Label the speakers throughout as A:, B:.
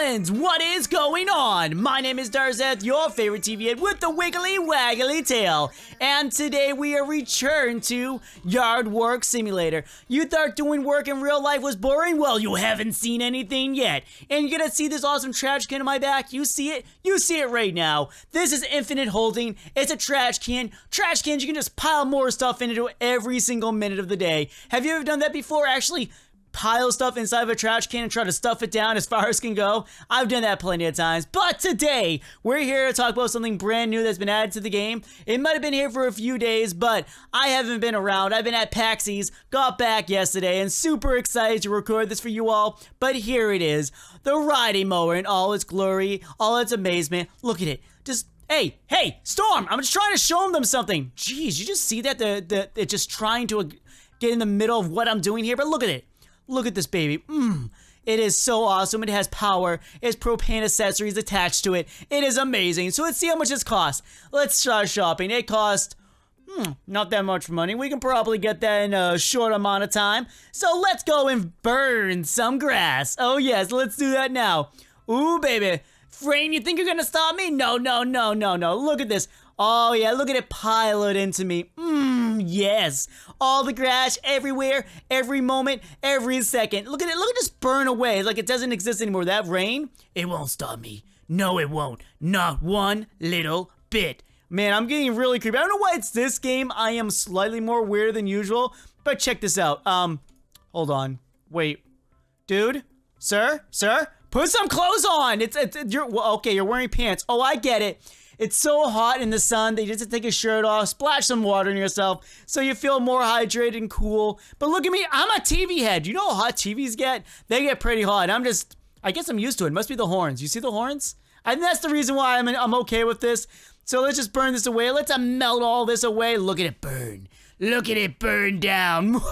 A: Gremlins, what is going on? My name is Darzeth, your favorite TV head with the wiggly waggly tail. And today we are returned to Yard Work Simulator. You thought doing work in real life was boring? Well, you haven't seen anything yet. And you're gonna see this awesome trash can on my back. You see it? You see it right now. This is infinite holding. It's a trash can. Trash cans, you can just pile more stuff into it every single minute of the day. Have you ever done that before? Actually, pile stuff inside of a trash can and try to stuff it down as far as can go. I've done that plenty of times. But today, we're here to talk about something brand new that's been added to the game. It might have been here for a few days, but I haven't been around. I've been at PAX's, got back yesterday, and super excited to record this for you all. But here it is, the riding mower in all its glory, all its amazement. Look at it. Just Hey, Storm, I'm just trying to show them something. Jeez, you just see that? It's just trying to get in the middle of what I'm doing here, but look at it. Look at this baby. It is so awesome. It has power. It has propane accessories attached to it. It is amazing. So let's see how much this costs. Let's start shopping. It costs, not that much money. We can probably get that in a short amount of time. So let's go and burn some grass. Oh yes, let's do that now. Ooh, baby. Frame, you think you're gonna stop me? No. Look at this. Oh yeah, look at it pile it into me. Yes. All the grass everywhere, every moment, every second. Look at it, look at this burn away like it doesn't exist anymore. That rain, it won't stop me. No, it won't. Not one little bit. Man, I'm getting really creepy. I don't know why it's this game. I am slightly more weird than usual, but check this out. Hold on. Wait. Dude? Sir? Put some clothes on! You're wearing pants. Oh, I get it. It's so hot in the sun that you just have to take your shirt off, splash some water on yourself so you feel more hydrated and cool. But look at me, I'm a TV head. You know how hot TVs get? They get pretty hot. I guess I'm used to it. It must be the horns. You see the horns? I think that's the reason why I'm okay with this. So let's just burn this away. Let's melt all this away. Look at it burn. Look at it burn down.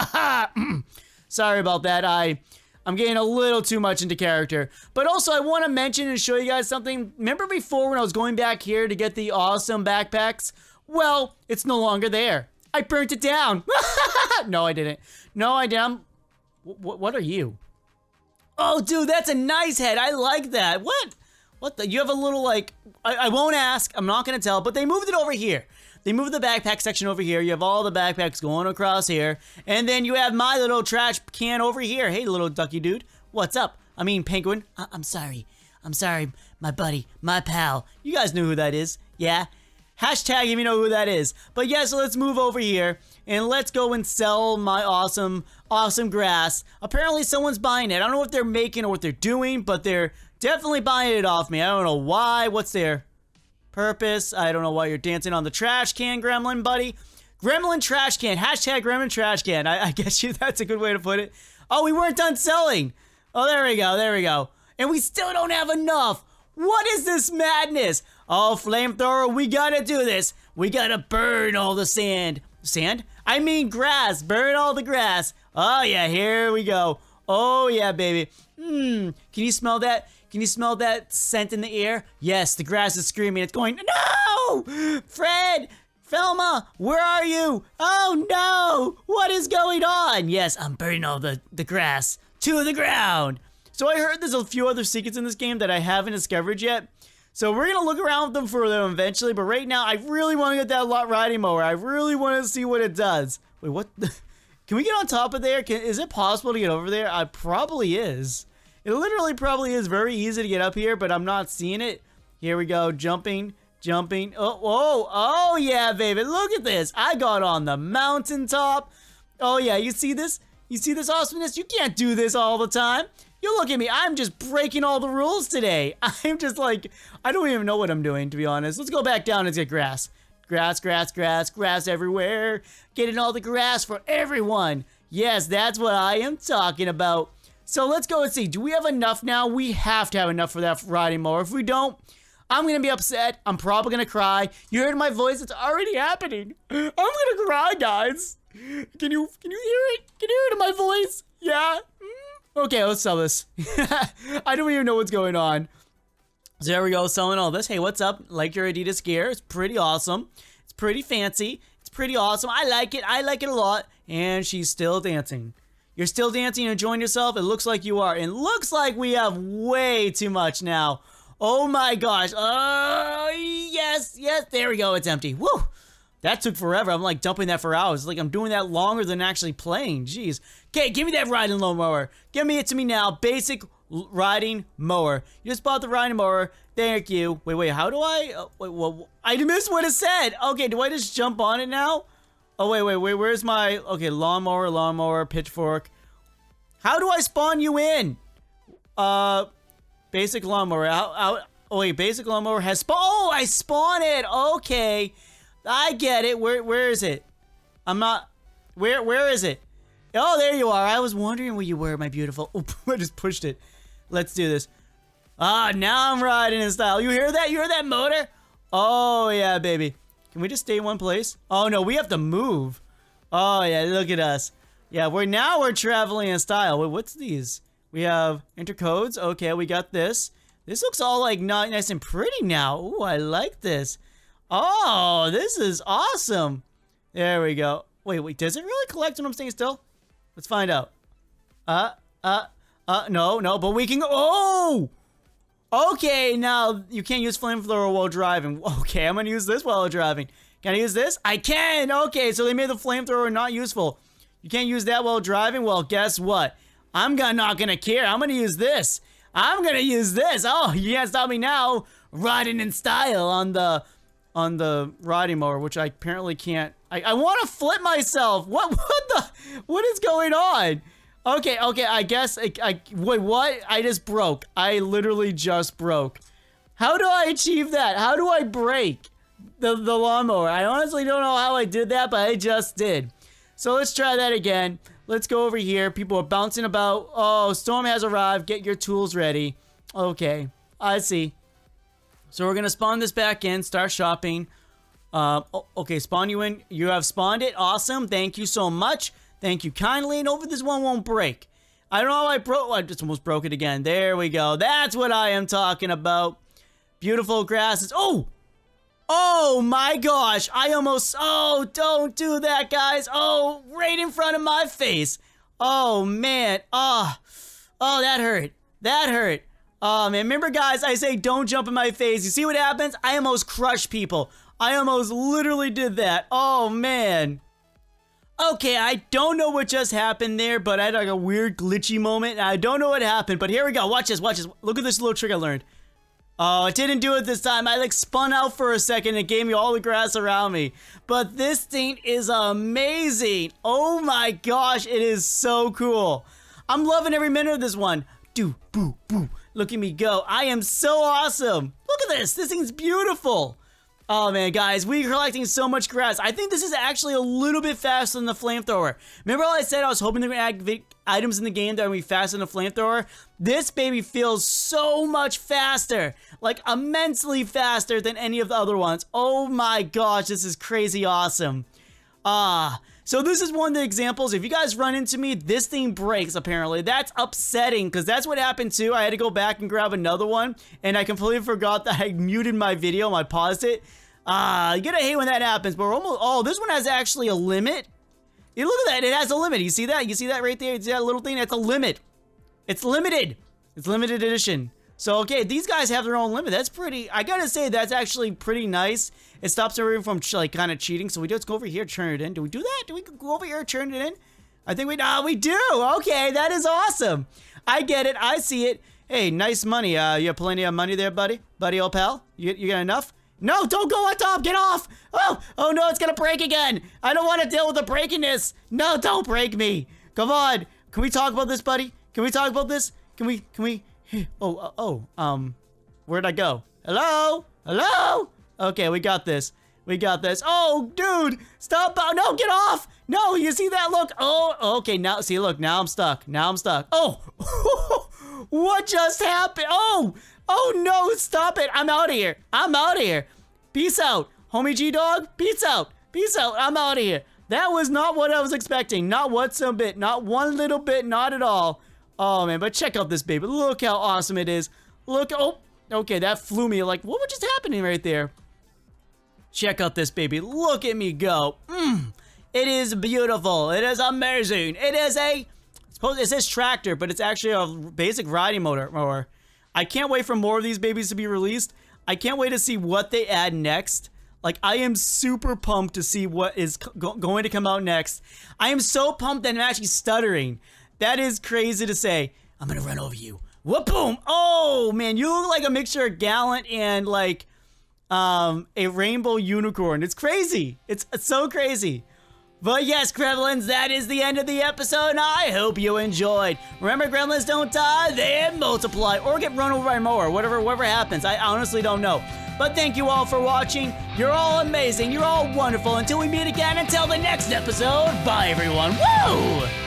A: Sorry about that. I'm getting a little too much into character. But also, I want to mention and show you guys something. Remember before when I was going back here to get the awesome backpacks? Well, it's no longer there. I burnt it down. No, I didn't. No, I didn't. What are you? Oh, dude, that's a nice head. I like that. What the? You have a little, like... I won't ask. I'm not going to tell. But they moved it over here. They moved the backpack section over here. You have all the backpacks going across here. And then you have my little trash can over here. Hey, little ducky dude. What's up? I mean, penguin. I'm sorry. I'm sorry, my buddy, my pal. You guys know who that is. Yeah? Hashtag if you know who that is. But yeah, so let's move over here. And let's go and sell my awesome grass. Apparently someone's buying it. I don't know what they're making or what they're doing, but they're definitely buying it off me. I don't know why. What's their purpose? I don't know why you're dancing on the trash can, gremlin buddy. Gremlin trash can. Hashtag gremlin trash can. I guess that's a good way to put it. Oh, we weren't done selling. Oh, there we go. And we still don't have enough. What is this madness? Oh, flamethrower, we gotta do this. We gotta burn all the sand. Sand? I mean grass. Burn all the grass. Oh yeah, here we go. Oh yeah, baby. Can you smell that? Can you smell that scent in the air? Yes, the grass is screaming. It's going, no! Fred! Velma, where are you? Oh no! What is going on? Yes, I'm burning all the grass to the ground. So I heard there's a few other secrets in this game that I haven't discovered yet. So we're going to look around with them for them eventually. But right now, I really want to get that lot riding mower. I really want to see what it does. Wait, what? Can we get on top of there? Is it possible to get over there? It probably is. It literally probably is very easy to get up here, but I'm not seeing it. Here we go, jumping. Oh yeah, baby, look at this. I got on the mountaintop. Oh yeah, you see this? You see this awesomeness? You can't do this all the time. You look at me, I'm just breaking all the rules today. I'm just like, I don't even know what I'm doing, to be honest. Let's go back down and get grass. Grass everywhere. Getting all the grass for everyone. Yes, that's what I am talking about. So let's go and see. Do we have enough now? We have to have enough for that riding mower. If we don't, I'm going to be upset. I'm probably going to cry. You heard my voice? It's already happening. I'm going to cry, guys. Can you hear it? Can you hear it in my voice? Yeah? Okay, let's sell this. I don't even know what's going on. So there we go, selling all this. Hey, what's up? Like your Adidas gear. It's pretty awesome. It's pretty fancy. It's pretty awesome. I like it. I like it a lot. And she's still dancing. You're still dancing and enjoying yourself? It looks like you are. It looks like we have way too much now. Oh my gosh. Oh, yes, yes. There we go. It's empty. Woo. That took forever. I'm like dumping that for hours. Like I'm doing that longer than actually playing. Jeez. Okay, give me that riding lawnmower. Give me it to me now. Basic riding mower. You just bought the riding mower. Thank you. Wait. How do I? Wait. I missed what it said. Okay, do I just jump on it now? Oh, wait. Where's my... Okay, lawnmower, pitchfork. How do I spawn you in? Basic lawnmower. Oh, wait, basic lawnmower has spawn... Oh, I spawn it! Okay. I get it. Where is it? I'm not... Where is it? Oh, there you are. I was wondering where you were, my beautiful... Oop, I just pushed it. Let's do this. Ah, now I'm riding in style. You hear that? You hear that motor? Oh, yeah, baby. Can we just stay in one place? Oh, no, we have to move. Oh, yeah, look at us. Yeah, we're traveling in style. Wait, what's these? We have intercodes. Okay, we got this. This looks all like nice and pretty now. Ooh, I like this. Oh, this is awesome. There we go. Wait, does it really collect when I'm staying still? Let's find out. No, but we can go. Oh! Okay, now you can't use flamethrower while driving. Okay, I'm gonna use this while driving. Can I use this? I can! Okay, so they made the flamethrower not useful. You can't use that while driving? Well, guess what? I'm not gonna care. I'm gonna use this. I'm gonna use this. Oh, you can't stop me now. Riding in style on the riding mower, which I apparently can't. I want to flip myself. What is going on? Okay, I guess wait, what? I just broke. I literally just broke. How do I achieve that? How do I break the lawnmower? I honestly don't know how I did that, but I just did. So let's try that again. Let's go over here. People are bouncing about. Oh, storm has arrived. Get your tools ready. Okay, I see. So we're gonna spawn this back in, start shopping. Okay, spawn you in. You have spawned it. Awesome. Thank you so much. Thank you kindly. And hopefully this one won't break. I don't know how I broke. I just almost broke it again. There we go. That's what I am talking about. Beautiful grasses. Oh! Oh my gosh. I almost... Oh, don't do that, guys. Oh, right in front of my face. Oh, man. Oh, that hurt. That hurt. Oh, man. Remember, guys, I say don't jump in my face. You see what happens? I almost crushed people. I almost literally did that. Oh, man. Okay, I don't know what just happened there, but I had like a weird glitchy moment. I don't know what happened, but here we go. Watch this, watch this. Look at this little trick I learned. Oh, it didn't do it this time. I like spun out for a second and it gave me all the grass around me. But this thing is amazing. Oh my gosh, it is so cool. I'm loving every minute of this one. Do, boo, boo. Look at me go. I am so awesome. Look at this. This thing's beautiful. Oh man, guys, we're collecting so much grass. I think this is actually a little bit faster than the flamethrower. Remember how I said I was hoping to add items in the game that would be faster than the flamethrower? This baby feels so much faster. Like, immensely faster than any of the other ones. Oh my gosh, this is crazy awesome. So this is one of the examples. If you guys run into me, this thing breaks, apparently. That's upsetting, because that's what happened too. I had to go back and grab another one, and I completely forgot that I muted my video. I paused it. You gotta hate when that happens, but we're almost... Oh, this one has actually a limit. You look at that, it has a limit. You see that? You see that right there? You see that little thing? That's a limit. It's limited. It's limited edition. So, okay, these guys have their own limit. That's pretty... I gotta say, that's actually pretty nice. It stops everyone from, like, kind of cheating. So we just go over here, turn it in. Do we do that? Do we go over here, turn it in? I think we... we do! Okay, that is awesome. I get it. I see it. Hey, nice money. You have plenty of money there, buddy? Buddy, old pal? You got enough? No, don't go on top. Get off. Oh no, it's gonna break again. I don't want to deal with the breakiness. No, don't break me. Come on. Can we talk about this, buddy? Can we talk about this? Can we? Where'd I go? Hello? Hello? Okay, we got this. We got this. Oh, dude, stop. Oh, no, get off. No, you see that? Look. Oh, okay. Now, see, look, now I'm stuck. Now I'm stuck. Oh, what just happened? Oh no, stop it. I'm out of here. I'm out of here. Peace out. Homie G-Dog, peace out. Peace out. I'm out of here. That was not what I was expecting. Not whatsoever bit. Not one little bit. Not at all. Oh, man, but check out this baby. Look how awesome it is. Look. Oh, okay, that flew me. Like, what was just happening right there? Check out this baby. Look at me go. It is beautiful. It is amazing. It is a It says tractor, but it's actually a basic riding mower. I can't wait for more of these babies to be released. I can't wait to see what they add next. Like, I am super pumped to see what is going to come out next. I am so pumped that I'm actually stuttering. That is crazy to say. I'm gonna run over you. Whoop boom! Oh man, you look like a mixture of Gallant and like a rainbow unicorn. It's crazy. It's so crazy. But yes, Gremlins, that is the end of the episode, and I hope you enjoyed. Remember, Gremlins don't die, they multiply, or get run over by a mower, whatever happens. I honestly don't know. But thank you all for watching. You're all amazing. You're all wonderful. Until we meet again, until the next episode, bye, everyone. Woo!